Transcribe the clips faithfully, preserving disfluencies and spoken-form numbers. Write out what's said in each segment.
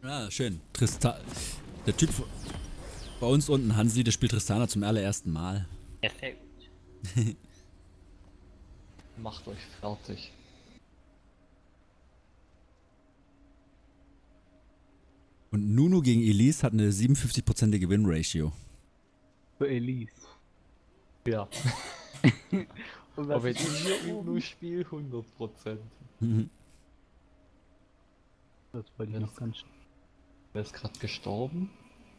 Ja, schön. Tristan. Der Typ bei uns unten, Hansi, der spielt Tristana zum allerersten Mal. Ja, sehr gut. Macht euch fertig. Und Nunu gegen Elise hat eine siebenundfünfzig-prozentige Win-Ratio. Für Elise. Ja. Und Aber wenn ist ich hier nur spiele, hundert Prozent. Mhm. Das wollte ich Wer noch ist- ganz schnell. Wer ist gerade gestorben?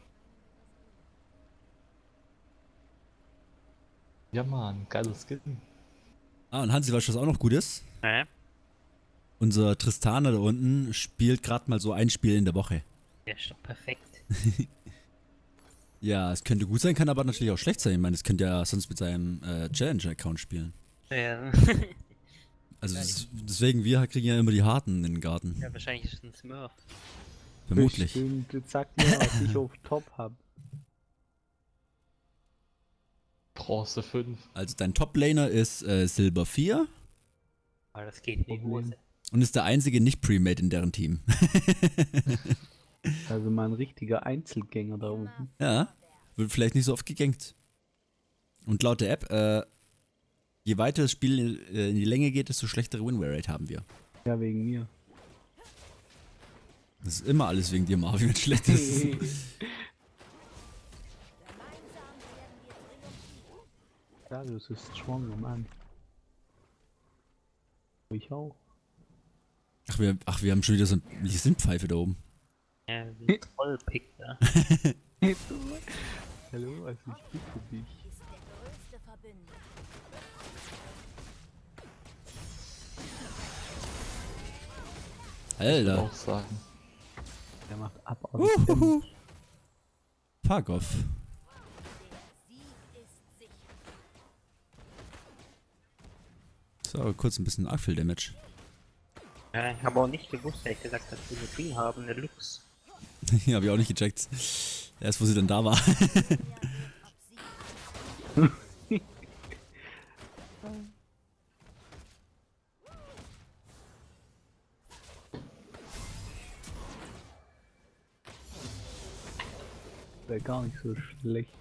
Ja Mann, geiles Skin. Ah, und Hansi, weißt du, was auch noch gut ist? Hä? Unser Tristana da unten spielt gerade mal so ein Spiel in der Woche. Der ist doch perfekt. Ja, es könnte gut sein, kann aber natürlich auch schlecht sein. Ich meine, es könnte ja sonst mit seinem äh, Challenger-Account spielen. Ja, Also des- deswegen, wir kriegen ja immer die Harten in den Garten. ja wahrscheinlich ist es ein Smurf. Vermutlich. Bestimmt, jetzt sagt mir, was ich auf Top hab. Bronze fünf. Also dein Top-Laner ist äh, Silber vier Aber das geht in die Problem. Hose. und ist der einzige Nicht-Premade in deren Team. Also mal ein richtiger Einzelgänger da oben. Ja, wird vielleicht nicht so oft gegankt. Und laut der App, äh, je weiter das Spiel äh, in die Länge geht, desto schlechtere Win-Rate haben wir. Ja, wegen mir. Das ist immer alles wegen dir, Marvin, wenn es schlecht ist. Ja, du bist strong, Mann. Ich auch. Ach wir, ach, wir haben schon wieder so eine Sintpfeife da oben. Ja, wie ein Trollpick da. Hallo, also ich bitte dich. Ist der größte Verbündeter. Ich würde Alter, auch sagen. Der macht abartig Damage. fuck off. Der Sieg ist sicher. So, kurz ein bisschen Arcfield-Damage. Ja, ich habe auch nicht gewusst, ehrlich gesagt, dass wir so viel haben, eine Lux. Ja, hab ich auch nicht gecheckt. Erst wo sie dann da war. Ob sie Wäre gar nicht so schlecht.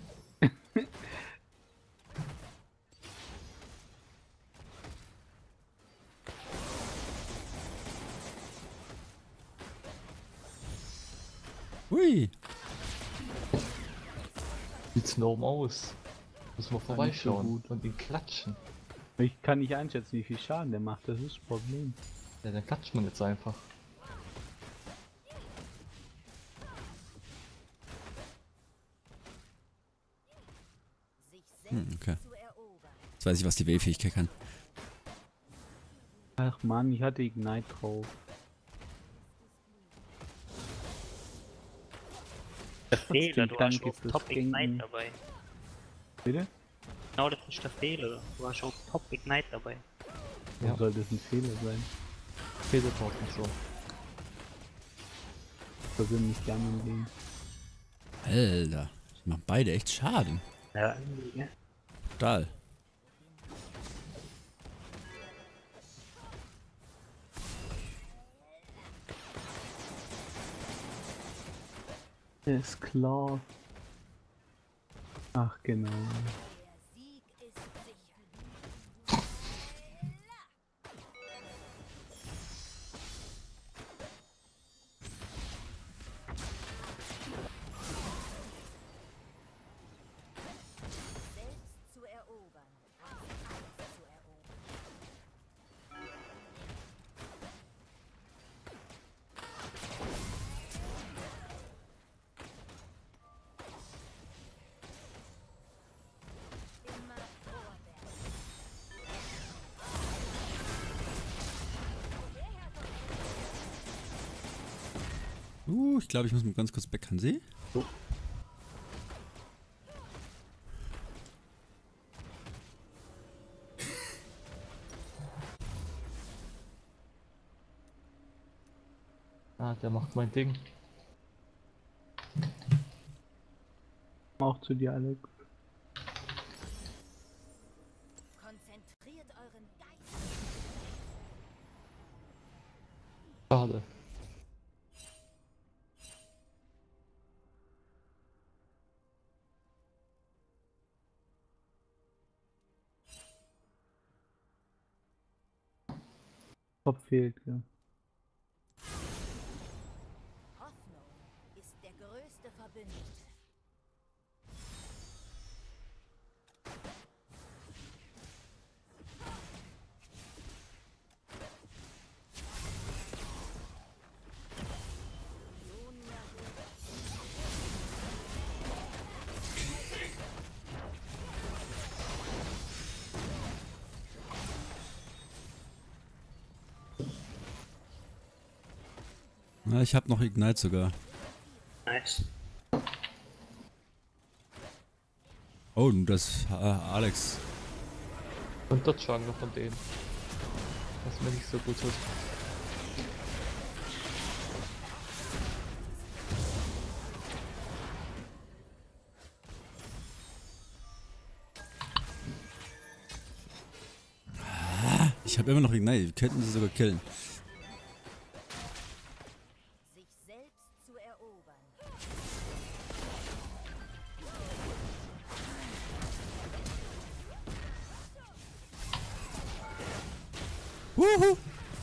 Hui. Sieht's nur aus. Muss man nicht so vorbeischauen gut. und ihn klatschen. Ich kann nicht einschätzen, wie viel Schaden der macht, das ist das Problem. Ja, dann klatscht man jetzt einfach. sich selbst Hm, okay. zu erobern. Jetzt weiß ich, was die W-Fähigkeit kann. Ach man, ich hatte Ignite drauf. Der Fehler, du hast danke auf fürs Top Denken. Ignite dabei. Bitte? Genau, das ist der Fehler. Du hast auf Top Ignite dabei. Warum Ja. soll das ein Fehler sein? Federtalk und so. Persönlich gerne im Leben. Alter, die machen beide echt Schaden. Ja, irgendwie, ne? Total. Ist klar. Ach genau. Der Sieg ist sicher. Selbst zu erobern, als alles zu erobern. Immer vorwärts. Uh, ich glaube, ich muss mal ganz kurz weg, Hansi. Ah, der macht mein Ding. Auch zu dir, Alex. Konzentriert euren Geist. Schade. Kopf fehlt, ja. Hoffnung ist der größte Verbündete. Na, ich hab noch Ignite sogar. Nice. Oh, das äh, Alex. Und dort schlagen noch von denen. Was mir nicht so gut tut. Ich habe immer noch Ignite. Wir könnten sie sogar killen. Sich selbst zu erobern. Wuhu!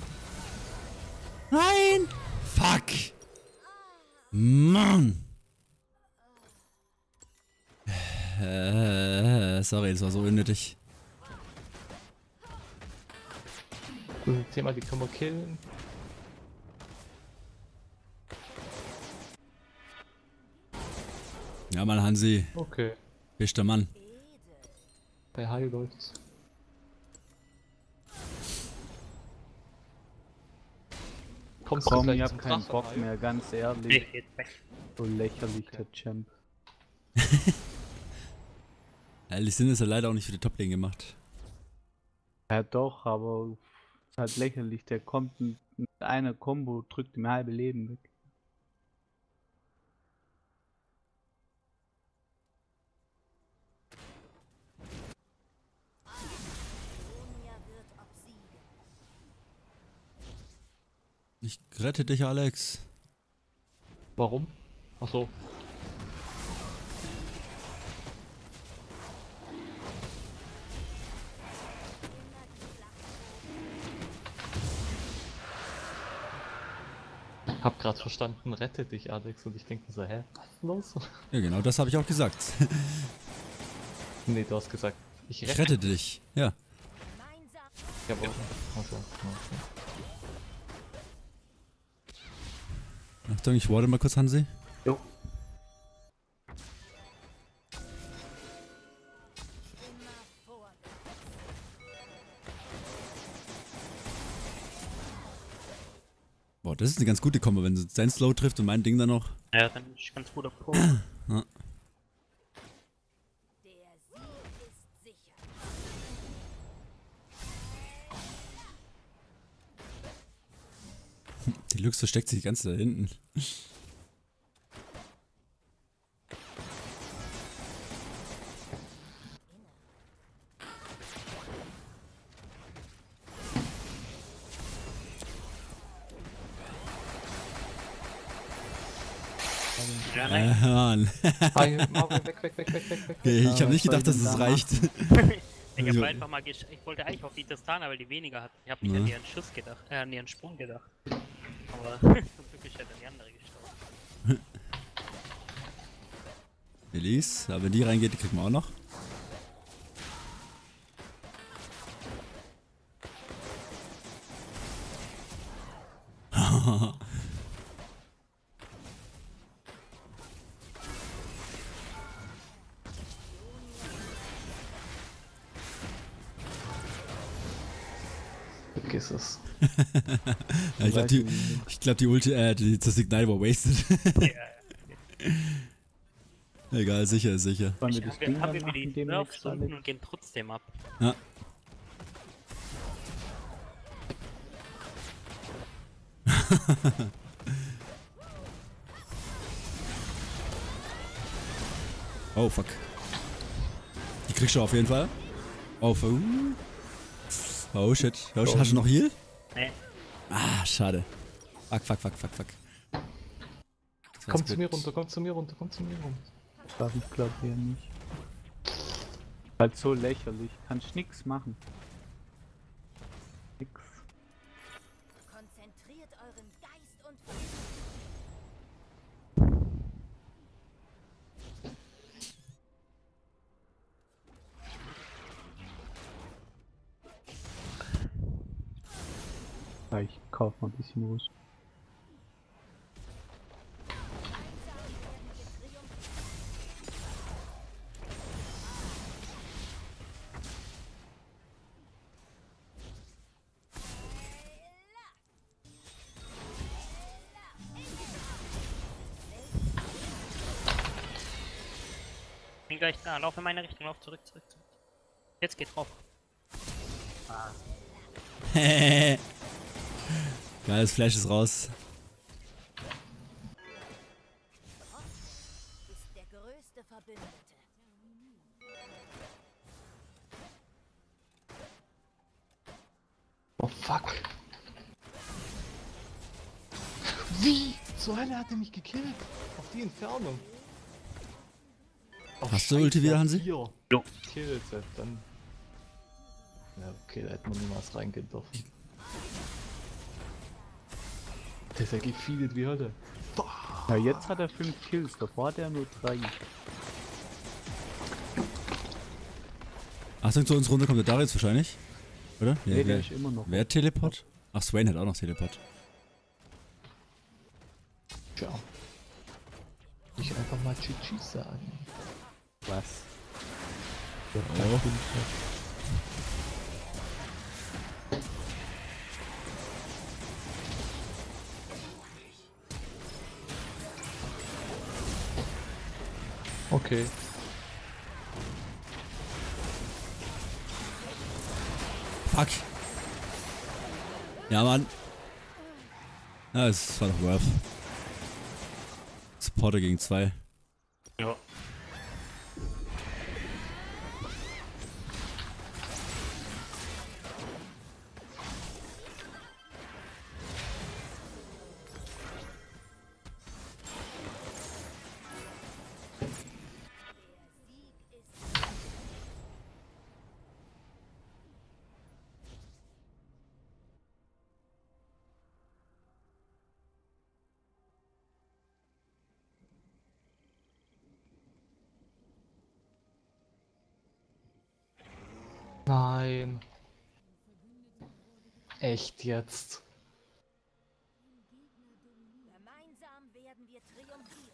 Nein! Fuck! Mann! Äh, sorry, das war so unnötig. Das Thema, die können wir killen. Ja, Mann, Hansi. Okay. Bester Mann. Bei High läuft's. Kommst Komm, gleich ich zum hab keinen Drachen, Bock Hajo? mehr, ganz ehrlich. Ich geht weg. So lächerlich, der Champ. Ja, die sind es ja leider auch nicht für die Top-Lane gemacht. Ja doch, aber ist halt lächerlich. Der kommt mit einer Combo, drückt ihm halbe Leben weg. Sonia wird obsiegen. Ich rette dich, Alex. Warum? Achso. Hab grad verstanden, rette dich, Alex, und ich denke so, hä? Was ist los? Ja, genau, das habe ich auch gesagt. Nee, du hast gesagt, ich Ich rette rette dich. Ja. Gemeinsam. dich. Aber also, okay. Achtung, ich warte mal kurz, Hansi. Jo. Immer vorwärts. Boah, das ist eine ganz gute Kombo, wenn sein Slow trifft und mein Ding dann noch. Ja, dann ist ganz guter Pro. Der Sieg ist sicher. Die Lux versteckt sich ganz da hinten. Ja, Äh, nice. Mann. Hi, Mario, weg, weg, weg, weg, weg, weg. Okay, ich Ja, habe nicht was gedacht, soll dass ich es denn da reicht. Ich hab einfach mal gesch ich wollte eigentlich auf die Tristana, weil die weniger hat. Ich hab nicht Ja. an ihren Schuss gedacht, äh, an ihren Sprung gedacht. Aber zum Glück ist halt an die andere gestorben. Elise, aber wenn die reingeht, die kriegen wir auch noch. Vergiss es. Ja, ich glaube, die, ich glaub, die Ulti, äh, die, das Signal war wasted. Ja, Egal, sicher ist sicher. Wollen wir das wir Ding haben dann wir die machen demnächst, Nerfs unten Alex? und gehen trotzdem ab. Ja. Oh, fuck. Die kriegst du auf jeden Fall. Oh, fu- oh shit. Oh, shit. Hast du noch Heal? Nee. Ah, schade. Fuck, fuck, fuck, fuck, fuck. Das war's Komm zu blöd. mir runter, komm zu mir runter, komm zu mir runter. Darf ich glaube eher nicht. Halt so lächerlich. Kannst nix machen. Nix. Konzentriert euren Geist und Verstand. Ja, ich kauf mal ein bisschen Rüst. Bin gleich da. Lauf in meine Richtung. Lauf zurück, zurück, zurück. Jetzt geht drauf. Geiles Flash ist raus. Ross ist der größte Verbündete. Oh fuck. Wie? Zur Hölle hat er mich gekillt? Auf die Entfernung. Oh, Hast du Ulti wieder, Hansi? Jo. Jo. Killt, dann. Ja, okay, da hätte man niemals reingehen dürfen. Der ist ja gefeedet wie Hölle. Ja, jetzt hat er fünf Kills, davor hat er nur drei. Achtung, zu uns runter kommt der Darius wahrscheinlich. Oder? Nee, wer, der ist immer noch. wer hat Teleport? Ach, Swain hat auch noch Teleport. Tja. Ich einfach mal G G sagen. Was? Oh. Okay. Fuck. Ja, Mann. Ja, es war doch rough. Supporter gegen zwei. Ja. Nein. Echt jetzt? Gemeinsam werden wir triumphieren.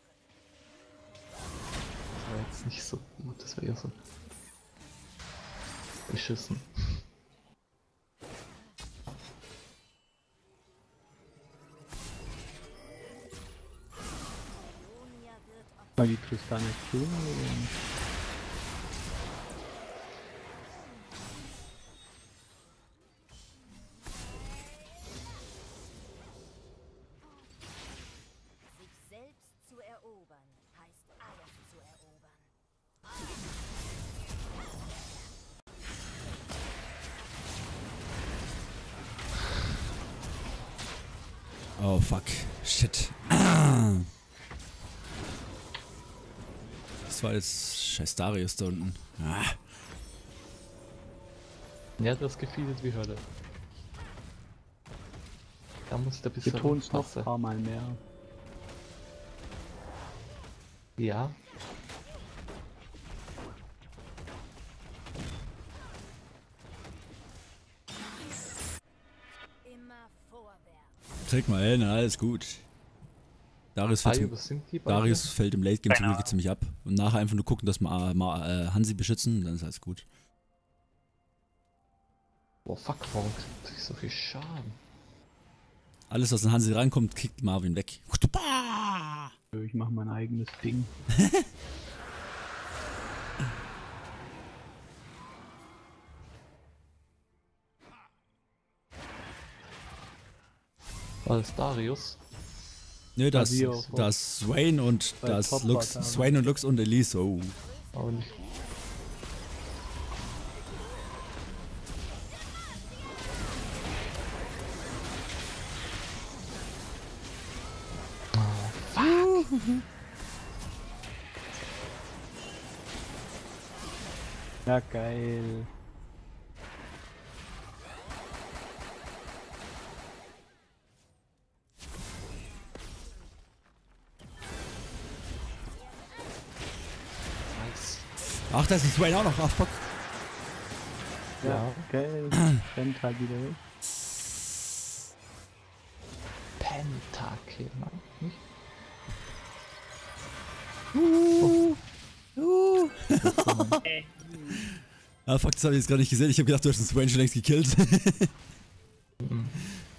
Das war jetzt nicht so gut, das war eher so beschissen. Ionia wird ob Weil die Tristana killen oder nicht? sich selbst zu erobern, heißt alles zu erobern. Oh, fuck. Shit. Das war jetzt scheiß Darius da unten. Ah. Ja, das gefeedet wie Hölle. Da muss ich da ein bisschen Betont es noch ein aufpassen. paar Mal mehr. Ja. Immer vorwärts. Träg mal Ellen, alles gut. Darius fällt, Ayo, zum, was sind die beiden? Darius fällt im Late Game zum Keine Glück ziemlich ab. Und nachher einfach nur gucken, dass wir äh, mal äh, Hansi beschützen, dann ist alles gut. Boah, fuck, warum kriegt ich so viel Schaden? Alles, was an Hansi rankommt, kickt Marvin weg. Ich mache mein eigenes Ding. War das Darius? Nö, das, Asio. das Swain und Bei das Top Lux. war da. Swain und Lux und Elise. Oh. Aber nicht. Ja, geil. Ach, da ist ein Swain auch noch. Ach, fuck. Ja, okay. Rennt halt wieder weg. Pentakill, Mann. Nicht? Uh, uh. Ey, Ah, fuck, das habe ich jetzt gar nicht gesehen. Ich habe gedacht, du hast den Swain schon längst gekillt. Mhm.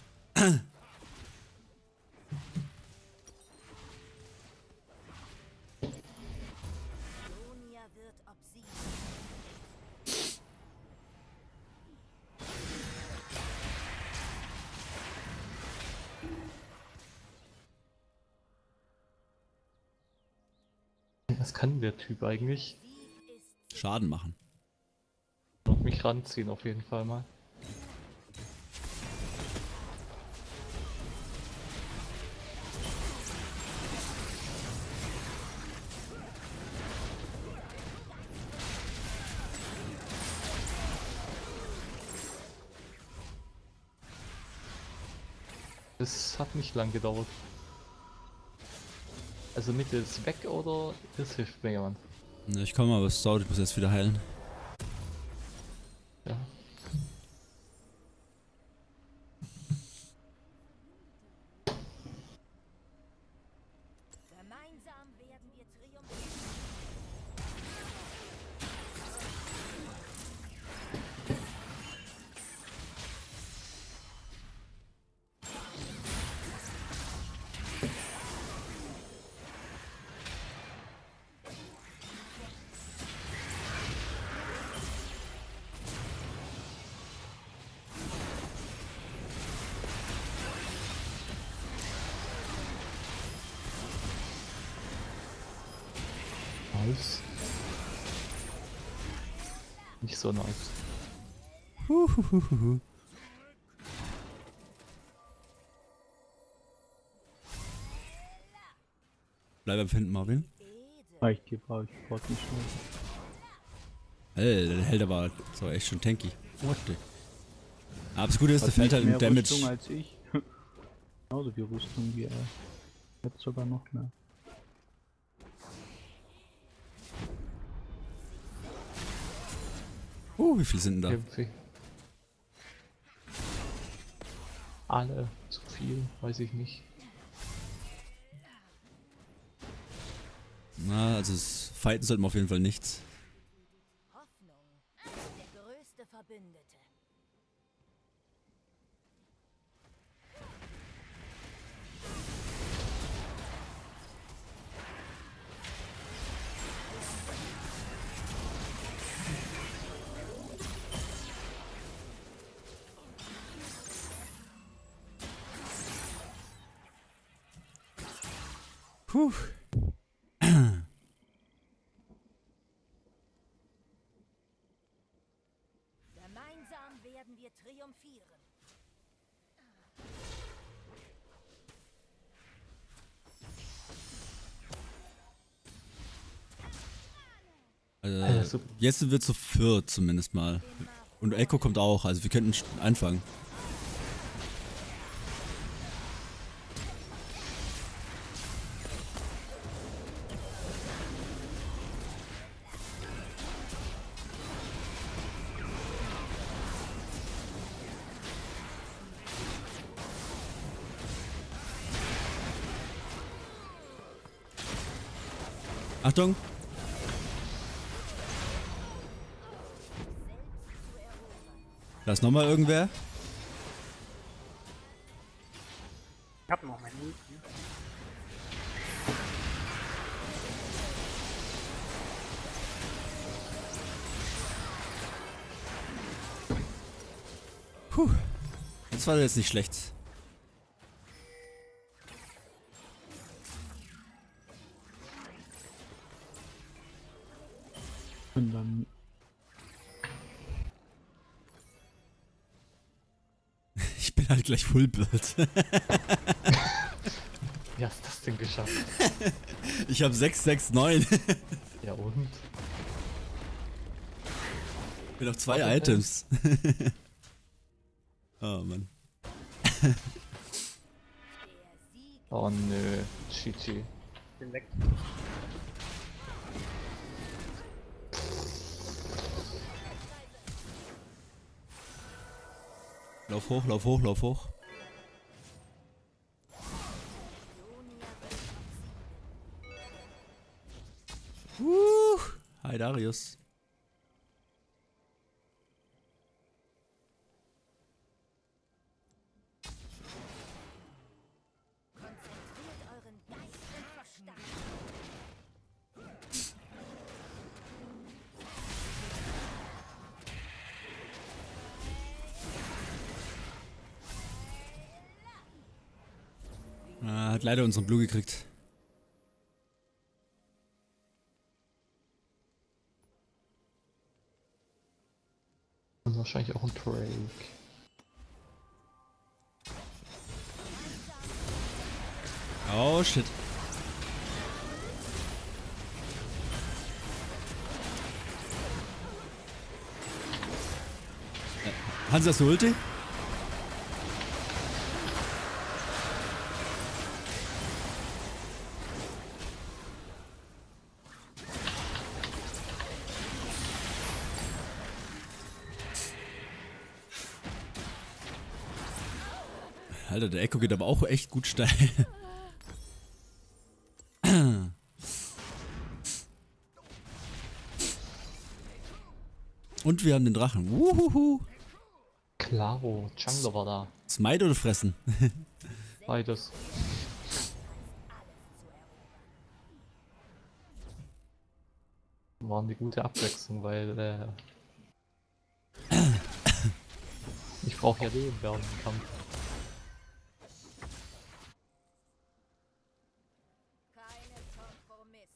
Sonia wird obsiegt. Was kann der Typ eigentlich? Sieg ist Schaden machen. Noch mich ranziehen auf jeden Fall mal. Das hat nicht lang gedauert. Also Mitte ist weg oder das hilft mir jemand? Ne, ich komme, aber es dauert, ich muss jetzt wieder heilen. Ja. gemeinsam werden wir triumphieren. Nice. Nicht so nice. Huhuhuhu. Bleib am Finden, Marvin. Ah, ich gebe auch, ich brauch nicht schnell. Hey, der Held war so echt schon tanky. What the? Aber das Gute ist, der Hat fällt nicht halt im mehr Damage. Rüstung als ich. Genauso viel Rüstung wie er. Jetzt sogar noch mehr. Oh, wie viel sind denn da? Irgendwie. Alle zu viel, weiß ich nicht. Na, also das Fighten sollten wir auf jeden Fall nichts. Hoffnung ist der größte Verbündete. Puh. Gemeinsam werden wir triumphieren. Also, Also- jetzt wird zu viert zumindest mal. Und Echo kommt auch, also wir könnten sch- anfangen. Achtung! Da ist nochmal irgendwer. ich hab noch meinen Ult. Ne? Puh. Das war jetzt nicht schlecht. Und dann Ich bin halt gleich Fullbuild. Wie hast du das denn geschafft? Ich habe sechs sechs neun. Ja und? Ich bin auf zwei Warte, Items. Oh Mann. Der Sieg Oh nö, G G. Bin weg. Lauf hoch, lauf hoch, lauf hoch. Uh, hi Darius. Konzentriert euren Geist und Verstand. Ah, hat leider unseren Blue gekriegt. Und wahrscheinlich auch ein Drake. Oh shit. Äh, Hans, hast du Ulti? Alter, der Echo geht aber auch echt gut steil. Und wir haben den Drachen. Wuhuhu. Klaro, Jungler war da. Smite oder fressen? Beides. War eine gute Abwechslung, weil äh, ich brauche ja Leben während dem Kampf. Keine Kompromiss.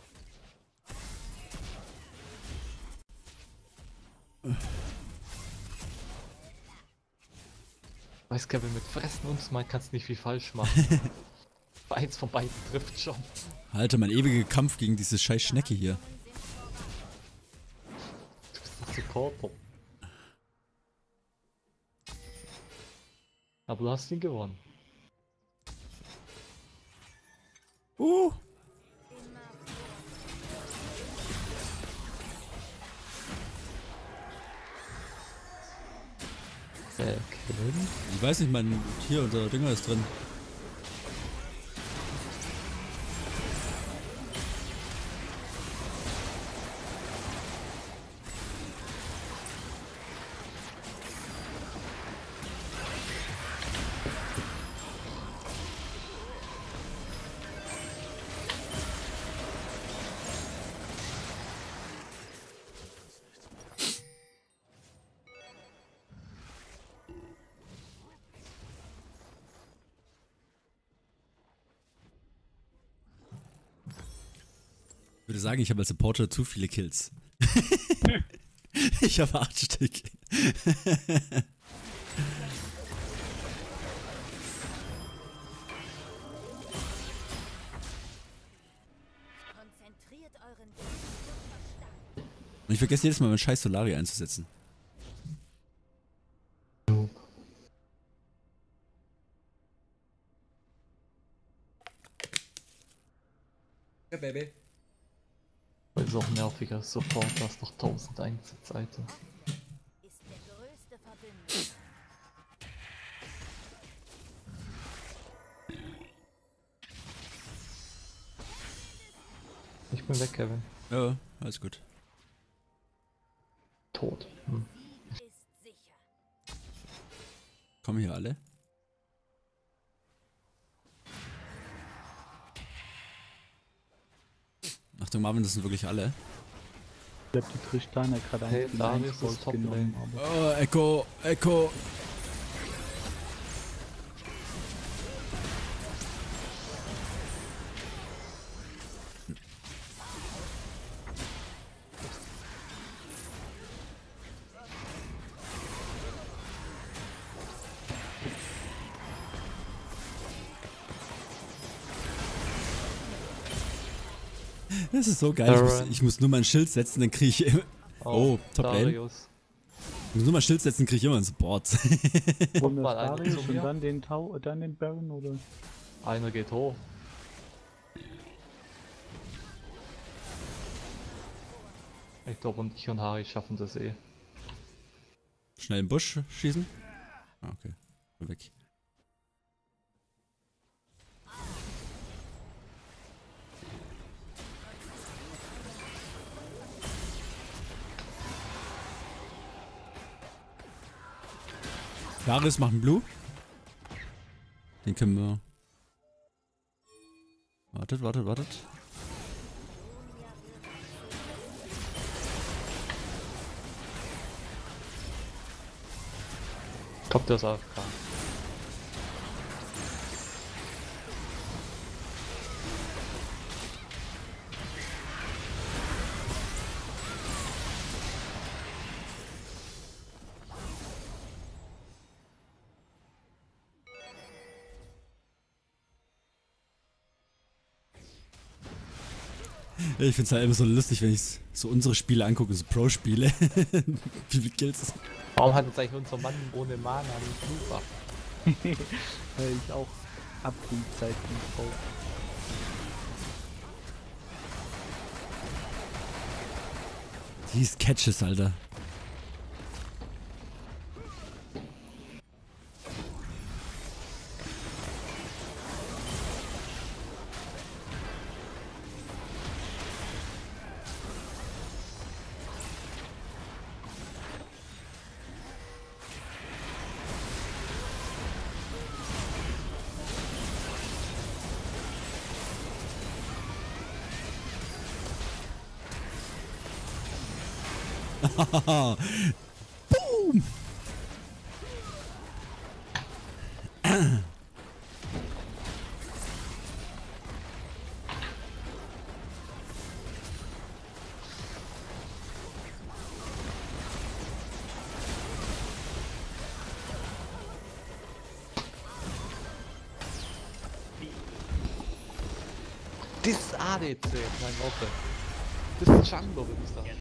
Weiß Kevin, mit Fressen und Smite kannst du nicht viel falsch machen. Eins von beiden trifft schon. Alter, mein ewiger Kampf gegen diese scheiß Schnecke hier. Du bist ein Supporter. Aber du hast ihn gewonnen. Uh. Äh, Kevin? Ich weiß nicht, mein hier unser Dinger ist drin. Ich würde sagen, ich habe als Supporter zu viele Kills. Ich habe acht Stück. Konzentriert euren Geist und Verstand. Und ich vergesse jedes Mal, meinen scheiß Solari einzusetzen. Ja, Baby. Weil es auch nerviger Support, du hast noch tausend Einsatzseiten. Ist der größte Verbündeter. Ich bin weg, Kevin. Ja, alles gut. Tot. Hm. Ist sicher. Kommen hier alle? Achtung, Marvin, das sind wirklich alle. Ich hab die Tristana gerade Hey, einen Darius ist top genommen, lane. aber Oh, Echo, Echo. Das ist so geil. Ich muss, ich muss nur mein Schild setzen, dann kriege ich immer. Oh, Top Lane. Darius. Ich muss nur mein Schild setzen, kriege ich immer einen Support. wollen wir mal das einer Darius zu und mir. dann den Tau, dann den Baron oder? Einer geht hoch. Ich glaube, und ich und Harry schaffen das eh. Schnell im Busch schießen. Ah, okay. Weg. Darius macht einen Blue. Den können wir... Wartet, wartet, wartet. Kommt das A F K. Ich find's halt immer so lustig, wenn ich so unsere Spiele angucke, so Pro-Spiele. Wie viel Kills. Warum hat jetzt eigentlich unser Mann ohne Mana einen Blue Buff? Weil ich auch Abgrundzeiten brauche. These Catches, Alter. Boom! Das ist A D C, mein Worte. Das ist Django, würde ich sagen. Ja,